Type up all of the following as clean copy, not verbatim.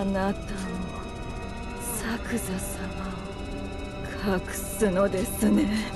なたも作座様を隠すのですね。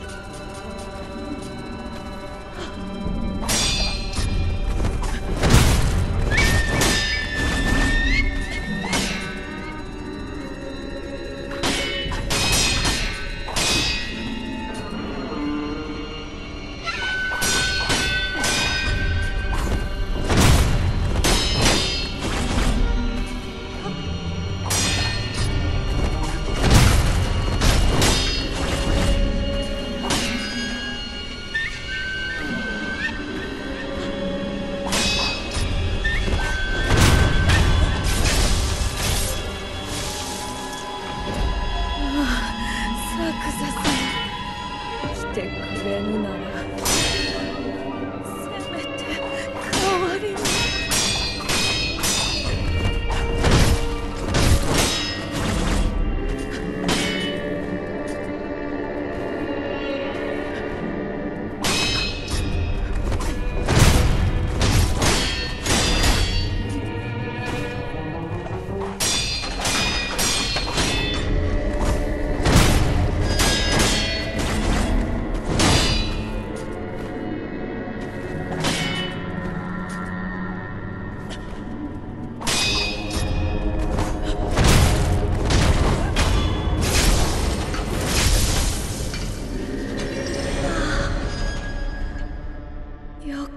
来てくれぬならせめて代わりに。よかった。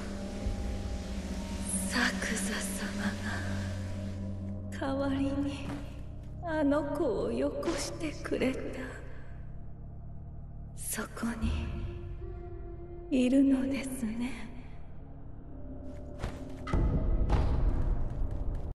作座様が代わりにあの子をよこしてくれた。そこにいるのですね。